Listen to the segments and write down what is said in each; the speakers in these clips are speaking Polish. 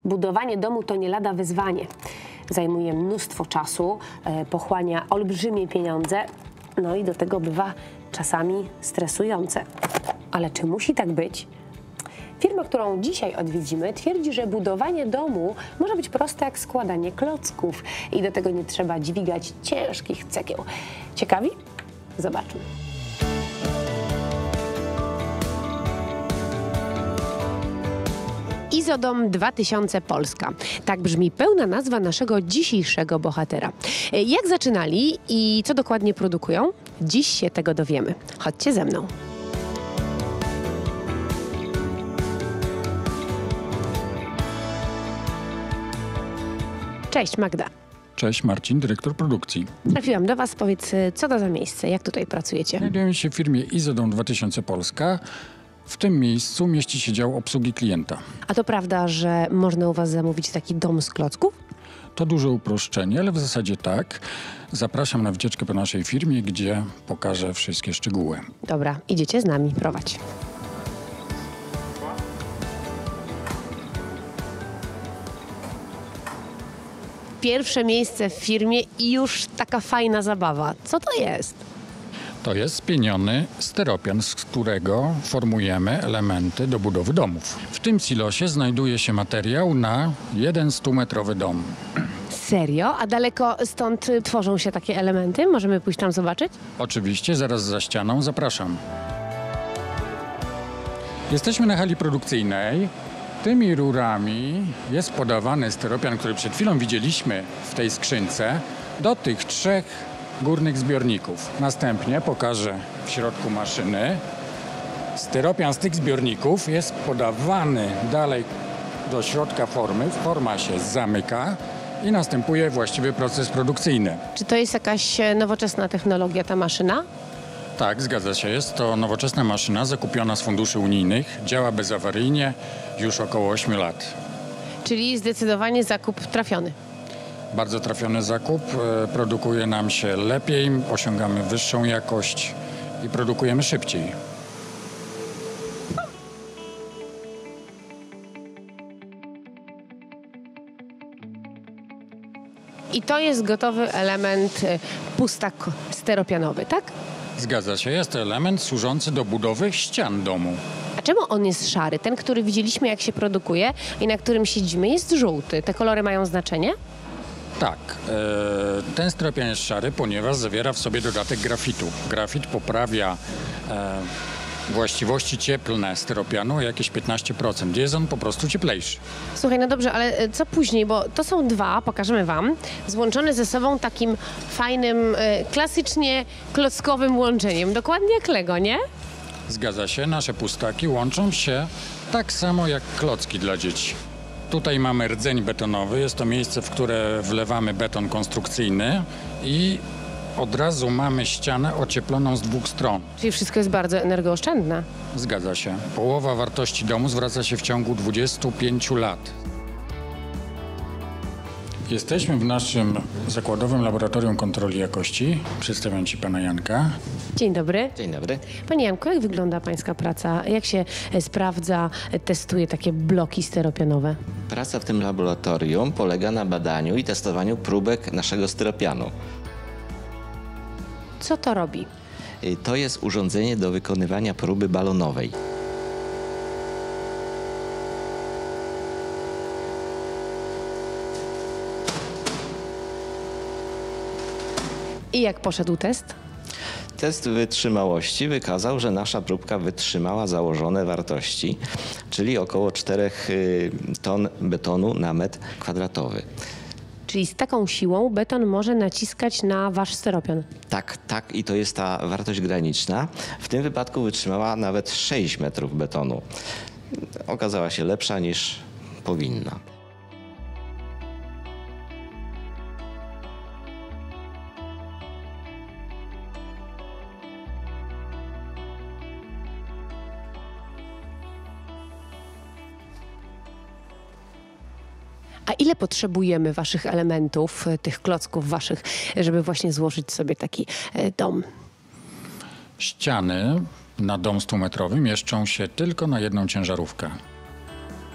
Budowanie domu to nie lada wyzwanie. Zajmuje mnóstwo czasu, pochłania olbrzymie pieniądze, no i do tego bywa czasami stresujące. Ale czy musi tak być? Firma, którą dzisiaj odwiedzimy, twierdzi, że budowanie domu może być proste jak składanie klocków i do tego nie trzeba dźwigać ciężkich cegieł. Ciekawi? Zobaczmy. Izodom 2000 Polska. Tak brzmi pełna nazwa naszego dzisiejszego bohatera. Jak zaczynali i co dokładnie produkują? Dziś się tego dowiemy. Chodźcie ze mną. Cześć Magda. Cześć, Marcin, dyrektor produkcji. Trafiłam do Was. Powiedz, co to za miejsce? Jak tutaj pracujecie? Znajdujemy się w firmie Izodom 2000 Polska. W tym miejscu mieści się dział obsługi klienta. A to prawda, że można u Was zamówić taki dom z klocków? To duże uproszczenie, ale w zasadzie tak. Zapraszam na wycieczkę po naszej firmie, gdzie pokażę wszystkie szczegóły. Dobra, idziecie z nami, prowadź. Pierwsze miejsce w firmie i już taka fajna zabawa. Co to jest? To jest spieniony steropian, z którego formujemy elementy do budowy domów. W tym silosie znajduje się materiał na jeden 100-metrowy dom. Serio? A daleko stąd tworzą się takie elementy? Możemy pójść tam zobaczyć? Oczywiście, zaraz za ścianą zapraszam. Jesteśmy na hali produkcyjnej. Tymi rurami jest podawany steropian, który przed chwilą widzieliśmy w tej skrzynce, do tych 3 górnych zbiorników. Następnie pokażę w środku maszyny. Steropian z tych zbiorników jest podawany dalej do środka formy. Forma się zamyka i następuje właściwy proces produkcyjny. Czy to jest jakaś nowoczesna technologia, ta maszyna? Tak, zgadza się. Jest to nowoczesna maszyna zakupiona z funduszy unijnych. Działa bezawaryjnie już około 8 lat. Czyli zdecydowanie zakup trafiony. Bardzo trafiony zakup. Produkuje nam się lepiej, osiągamy wyższą jakość i produkujemy szybciej. I to jest gotowy element pustak steropianowy, tak? Zgadza się. Jest to element służący do budowy ścian domu. A czemu on jest szary? Ten, który widzieliśmy, jak się produkuje i na którym siedzimy, jest żółty. Te kolory mają znaczenie? Tak, ten steropian jest szary, ponieważ zawiera w sobie dodatek grafitu. Grafit poprawia właściwości cieplne steropianu o jakieś 15%. Jest on po prostu cieplejszy. Słuchaj, no dobrze, ale co później? Bo to są dwa, pokażemy Wam, złączone ze sobą takim fajnym, klasycznie klockowym łączeniem. Dokładnie jak Lego, nie? Zgadza się, nasze pustaki łączą się tak samo jak klocki dla dzieci. Tutaj mamy rdzeń betonowy, jest to miejsce, w które wlewamy beton konstrukcyjny i od razu mamy ścianę ocieploną z 2 stron. Czyli wszystko jest bardzo energooszczędne. Zgadza się. Połowa wartości domu zwraca się w ciągu 25 lat. Jesteśmy w naszym zakładowym laboratorium kontroli jakości. Przedstawiam Ci pana Janka. Dzień dobry. Dzień dobry. Panie Janku, jak wygląda Pańska praca? Jak się sprawdza, testuje takie bloki steropianowe? Praca w tym laboratorium polega na badaniu i testowaniu próbek naszego styropianu. Co to robi? To jest urządzenie do wykonywania próby balonowej. I jak poszedł test? Test wytrzymałości wykazał, że nasza próbka wytrzymała założone wartości, czyli około 4 ton betonu na metr kwadratowy. Czyli z taką siłą beton może naciskać na Wasz steropian. Tak, i to jest ta wartość graniczna. W tym wypadku wytrzymała nawet 6 metrów betonu. Okazała się lepsza niż powinna. A ile potrzebujemy Waszych elementów, tych klocków Waszych, żeby właśnie złożyć sobie taki dom? Ściany na dom 100-metrowy mieszczą się tylko na jedną ciężarówkę.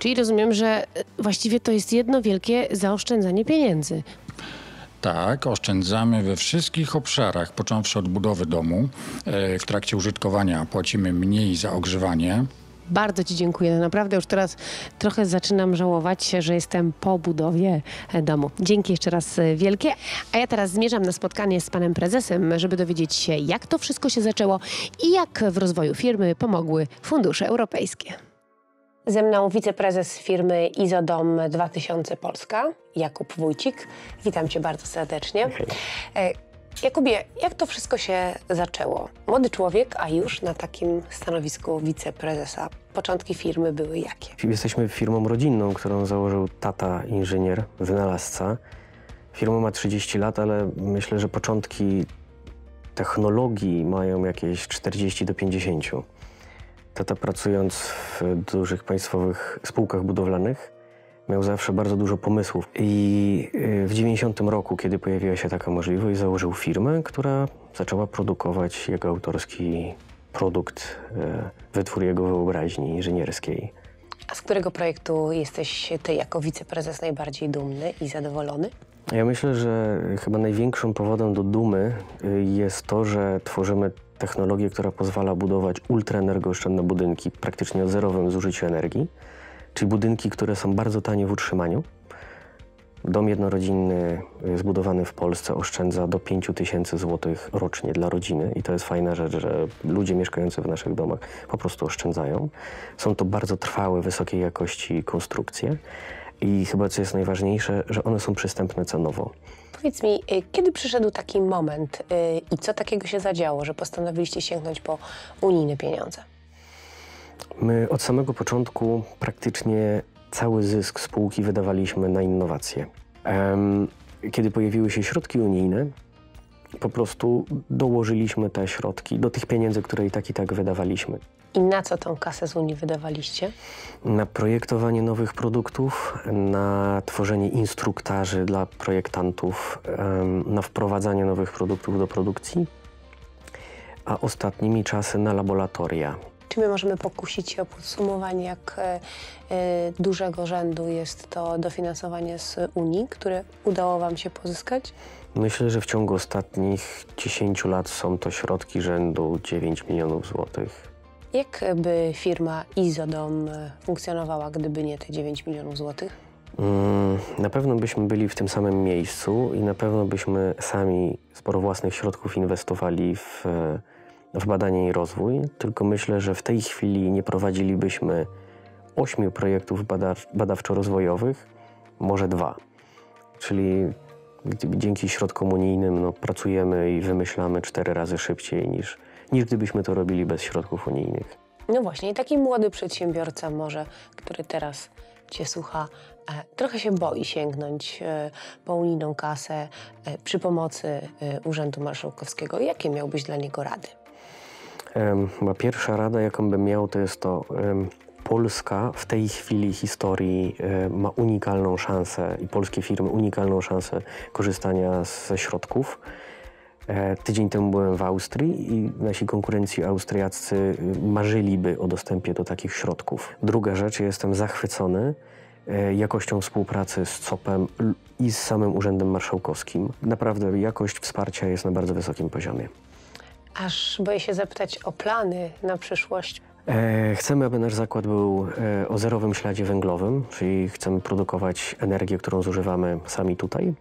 Czyli rozumiem, że właściwie to jest jedno wielkie zaoszczędzanie pieniędzy. Tak, oszczędzamy we wszystkich obszarach, począwszy od budowy domu. W trakcie użytkowania płacimy mniej za ogrzewanie. Bardzo Ci dziękuję. Naprawdę już teraz trochę zaczynam żałować, że jestem po budowie domu. Dzięki jeszcze raz wielkie. A ja teraz zmierzam na spotkanie z panem prezesem, żeby dowiedzieć się, jak to wszystko się zaczęło i jak w rozwoju firmy pomogły fundusze europejskie. Ze mną wiceprezes firmy Izodom 2000 Polska, Jakub Wójcik. Witam Cię bardzo serdecznie. Jakubie, jak to wszystko się zaczęło? Młody człowiek, a już na takim stanowisku wiceprezesa. Początki firmy były jakie? Jesteśmy firmą rodzinną, którą założył tata inżynier, wynalazca. Firma ma 30 lat, ale myślę, że początki technologii mają jakieś 40 do 50. Tata, pracując w dużych państwowych spółkach budowlanych, miał zawsze bardzo dużo pomysłów. I w 90 roku, kiedy pojawiła się taka możliwość, założył firmę, która zaczęła produkować jego autorski produkt, wytwór jego wyobraźni inżynierskiej. A z którego projektu jesteś Ty jako wiceprezes najbardziej dumny i zadowolony? Ja myślę, że chyba największym powodem do dumy jest to, że tworzymy technologię, która pozwala budować ultraenergooszczędne budynki praktycznie o zerowym zużyciu energii, czyli budynki, które są bardzo tanie w utrzymaniu. Dom jednorodzinny zbudowany w Polsce oszczędza do 5000 zł rocznie dla rodziny i to jest fajna rzecz, że ludzie mieszkający w naszych domach po prostu oszczędzają. Są to bardzo trwałe, wysokiej jakości konstrukcje i chyba co jest najważniejsze, że one są przystępne cenowo. Powiedz mi, kiedy przyszedł taki moment i co takiego się zadziało, że postanowiliście sięgnąć po unijne pieniądze? My od samego początku praktycznie cały zysk spółki wydawaliśmy na innowacje. Kiedy pojawiły się środki unijne, po prostu dołożyliśmy te środki do tych pieniędzy, które i tak wydawaliśmy. I na co tą kasę z Unii wydawaliście? Na projektowanie nowych produktów, na tworzenie instruktarzy dla projektantów, na wprowadzanie nowych produktów do produkcji, a ostatnimi czasy na laboratoria. Czy my możemy pokusić się o podsumowanie, jak dużego rzędu jest to dofinansowanie z Unii, które udało Wam się pozyskać? Myślę, że w ciągu ostatnich 10 lat są to środki rzędu 9 milionów złotych. Jak by firma Izodom funkcjonowała, gdyby nie te 9 milionów złotych? Na pewno byśmy byli w tym samym miejscu i na pewno byśmy sami sporo własnych środków inwestowali w badanie i rozwój, tylko myślę, że w tej chwili nie prowadzilibyśmy 8 projektów badawczo-rozwojowych, może 2. Czyli dzięki środkom unijnym pracujemy i wymyślamy 4 razy szybciej niż gdybyśmy to robili bez środków unijnych. No właśnie, i taki młody przedsiębiorca może, który teraz Cię słucha, trochę się boi sięgnąć po unijną kasę przy pomocy Urzędu Marszałkowskiego. Jakie miałbyś dla niego rady? Chyba pierwsza rada, jaką bym miał, to jest to, Polska w tej chwili historii ma unikalną szansę i polskie firmy unikalną szansę korzystania ze środków. Tydzień temu byłem w Austrii i nasi konkurenci austriaccy marzyliby o dostępie do takich środków. Druga rzecz, jestem zachwycony jakością współpracy z COP-em i z samym Urzędem Marszałkowskim. Naprawdę jakość wsparcia jest na bardzo wysokim poziomie. Aż boję się zapytać o plany na przyszłość. Chcemy, aby nasz zakład był o zerowym śladzie węglowym, czyli chcemy produkować energię, którą zużywamy sami tutaj.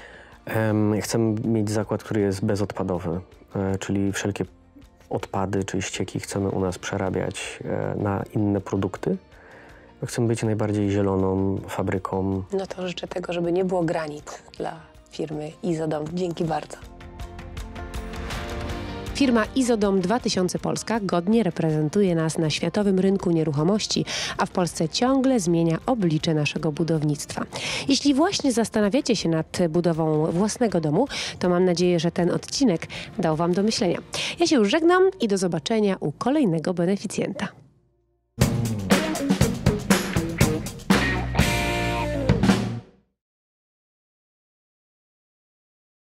Chcemy mieć zakład, który jest bezodpadowy, czyli wszelkie odpady czy ścieki chcemy u nas przerabiać na inne produkty. Chcemy być najbardziej zieloną fabryką. No to życzę tego, żeby nie było granic dla firmy Izodom. Dzięki bardzo. Firma Izodom 2000 Polska godnie reprezentuje nas na światowym rynku nieruchomości, a w Polsce ciągle zmienia oblicze naszego budownictwa. Jeśli właśnie zastanawiacie się nad budową własnego domu, to mam nadzieję, że ten odcinek dał Wam do myślenia. Ja się już żegnam i do zobaczenia u kolejnego beneficjenta.